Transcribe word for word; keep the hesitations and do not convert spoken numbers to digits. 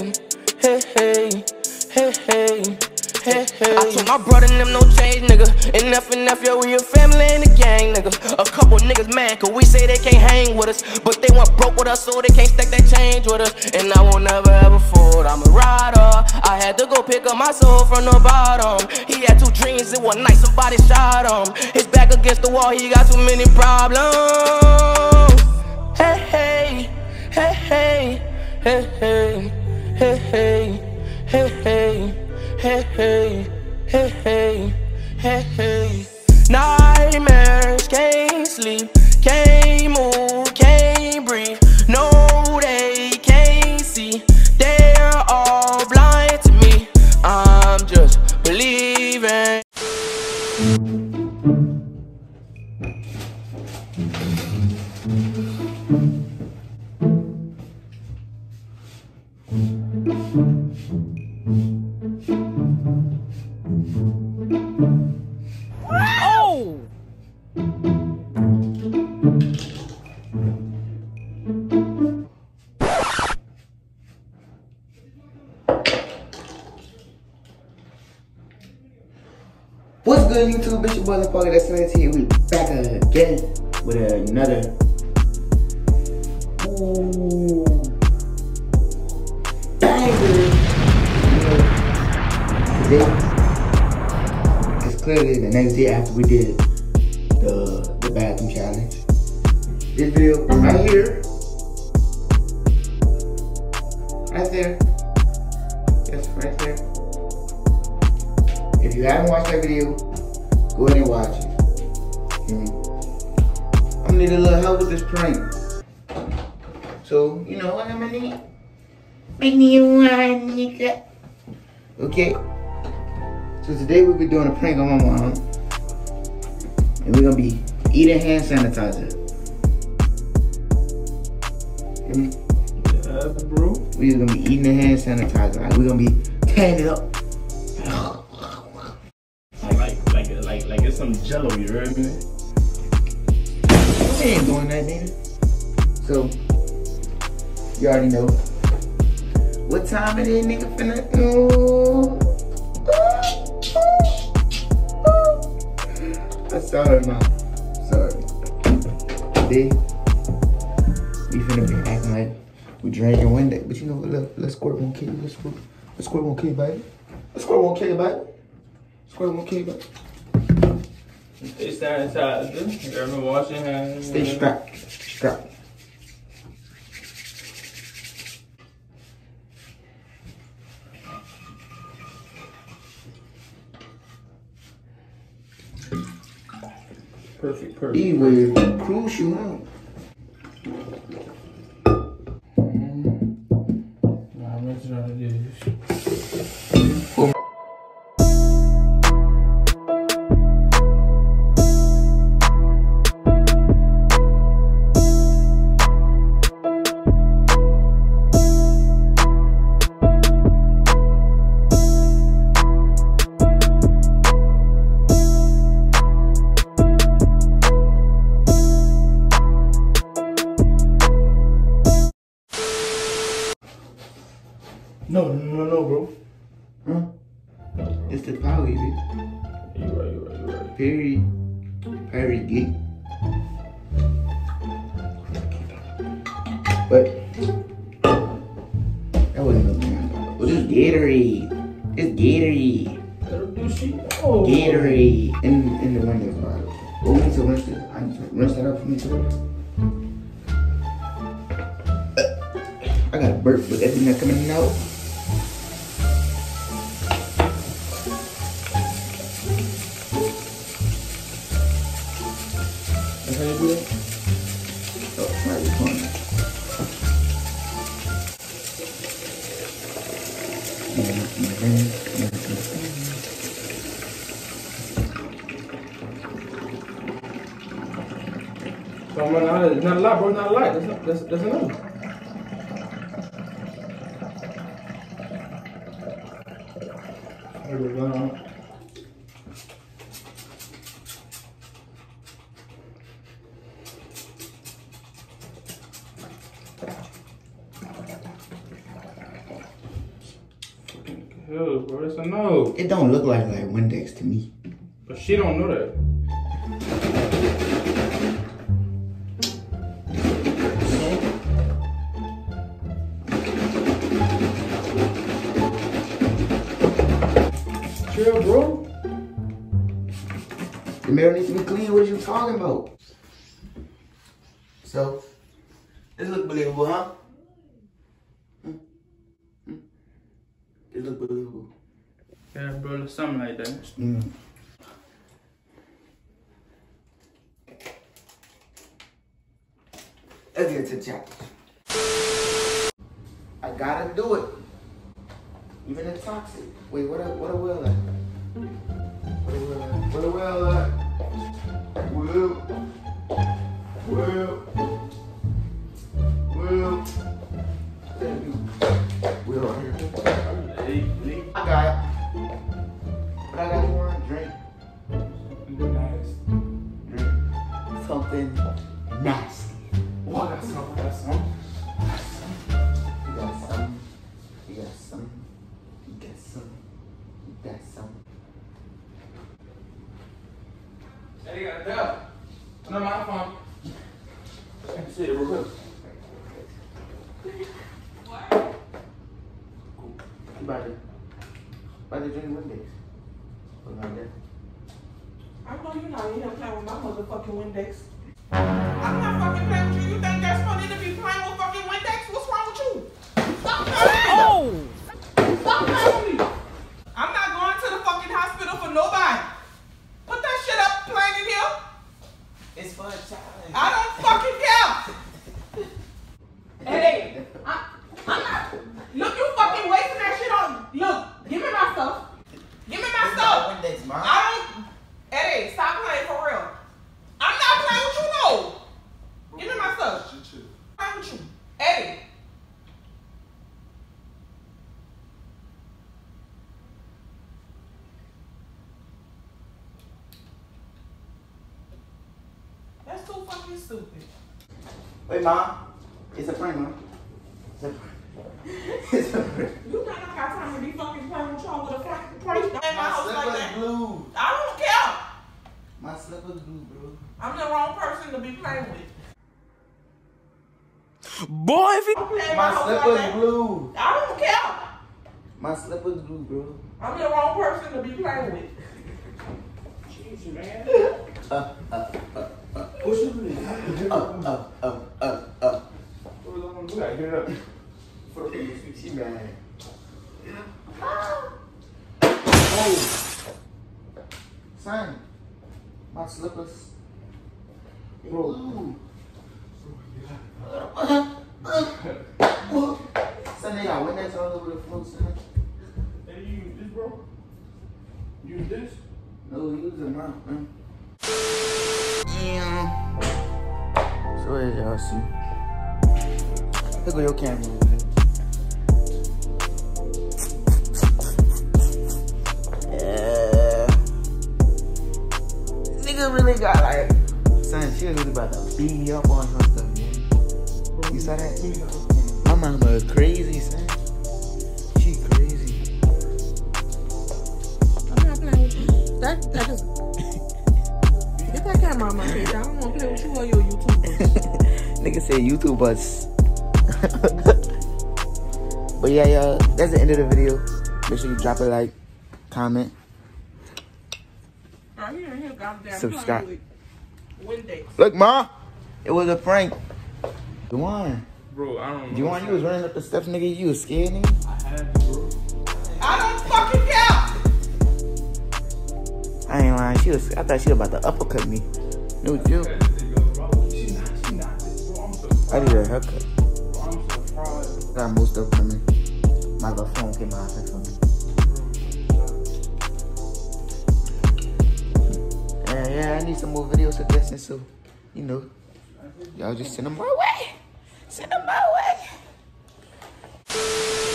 hey, hey, hey, hey, hey. Hey, hey. I told my brother them no change, nigga. And F and F, yo, we a family in the gang, nigga. A couple niggas mad, cause we say they can't hang with us. But they want broke with us, so they can't stack that change with us. And I won't never ever fold, I'm a rider. I had to go pick up my soul from the bottom. He had two dreams, it was night, somebody shot him. His back against the wall, he got too many problems. Hey, hey, hey, hey, hey, hey, hey, hey, hey, hey. Hey, hey, hey, hey, hey, hey. Nightmares, can't sleep, can't move, can't breathe. No, they can't see, they're all blind to me. I'm just believing. Oh! What's good, YouTube? It's your boy LaFoggy. That's right here. We back again with another. Ooh. Banger. Today is clearly the next day after we did the the bathroom challenge. This video right here, right there, yes, right there. If you haven't watched that video, go ahead and watch it. Mm-hmm. I'm gonna need a little help with this prank. So, you know what I'm gonna need? Make me one, nigga. Okay. So today we'll be doing a prank on my mom. And we're gonna be eating hand sanitizer. Mm-hmm. Yeah, bro. We're gonna be eating the hand sanitizer. Like, we're gonna be tearing it up. Like, like, like, like it's some jello, you heard me? We ain't doing that, nigga. So, you already know what time it is, nigga, finna do. I'm sorry, mom. Sorry. Today, we finna be acting like we drinking one day. But you know what? Let, let squirt won't kill you. Let's squirt. Let's squirt won't kill you, baby. Let's squirt won't kill you, baby. Squirt won't kill you, baby. Stay sanitized. Everyone wash your hands. Stay strapped. Strapped. Perfect, perfect. These were crucial, huh? Nah, I'm not trying to do this. No, no, no, bro. Huh? It's the power, baby. You right, you right, you right. Very, very geek. But that wasn't no thing. Well, it's Gatorade. It's Gatorade. That'll do shit. Oh. Gatorade in in the windows bottle. Oh, we need to rinse it. I need to rinse that up for me too. I got a burp with everything that's coming out. That's how you do that? Oh, my recording. So I'm not, it's not a lot, bro. It's not a lot. That's, not, that's, that's enough. There we go. No, bro, it's a no. It don't look like like Windex to me. But she don't know that. Chill, bro. The mirror needs to be clean. What are you talking about? So, this look believable, huh? Hmm? Hmm? This look believable. Yeah, bro, it's something like that. Mm. Let's get to the challenge. I gotta do it. Even the toxic. Wait, what a what a well at? What a well at? What a well at? Well, well, well. Will right here. I got it. But I got one drink. Drink something nasty. Oh, I got some. I got some. You got some. You got some. You got some. You got some. Hey, you got a bell. No, my phone. I can see it real quick. What? Cool. You about to, about to drink Windex. What about that? I know you're not in here playing with my motherfucking Windex. I'm not fucking playing with you. You think that's funny to be playing with fucking Windex? What's wrong with you? Stop playing with me. Oh! Stop playing with me. I'm not going to the fucking hospital for nobody. Put that shit up playing in here. It's for a challenge. I don't fucking care. Hey, I'm, I'm not. Look, you fucking wasting that shit on. Look, give me my stuff. Give me my stuff. Windex, Mom. I don't. Eddie, stop playing for real. I'm not playing with you, no. Give me my stuff. I'm playing with you. Eddie. That's so fucking stupid. Wait, Mom. It's a prank, Mom. It's a prank. It's a prank. You think I got time to be fucking playing with y'all with a fucking prank in my house like slipper's that? blue. I don't care. My slipper's blue, bro. I'm the wrong person to be playing with. Boy, if you... I'm playing My my house like slipper's that. blue. I don't care. My slipper's blue, bro. I'm the wrong person to be playing with. Jeez, man. Uh, uh, uh, uh. What's your name? Uh, uh, uh, uh, uh. We gotta get it up. She mad. Oh. Son. My slippers. Bro. Son, they got Windex all over the floor, son. Hey, you use this, bro? You use this? No, use it, man. man. Yeah. So as y'all see. Look at your camera over there. Yeah. Nigga really got like, son, she was really about to beat me up on her stuff, man. You saw that? My mama is crazy, son. She crazy. I'm not playing with you. That, that is... Get that camera on my face. I don't want to play with you or your YouTubers. Nigga said YouTubers. But yeah, y'all, that's the end of the video. Make sure you drop a like, comment, I'm here, here, goddamn subscribe. playing with Windex. Look, Ma, it was a prank. Juwan, Bro, I don't know. Juwan, you was running up the steps, nigga. You was scared, nigga. I had to, bro. I don't fucking care. I ain't lying. She was. I thought she was about to uppercut me. No joke. She not, she not this, bro. I'm surprised. I did a haircut. Bro, I'm surprised. Got most of them coming. My little phone came out for me. Yeah, yeah, I need some more video suggestions, so, you know, y'all just send them my way. Send them my way.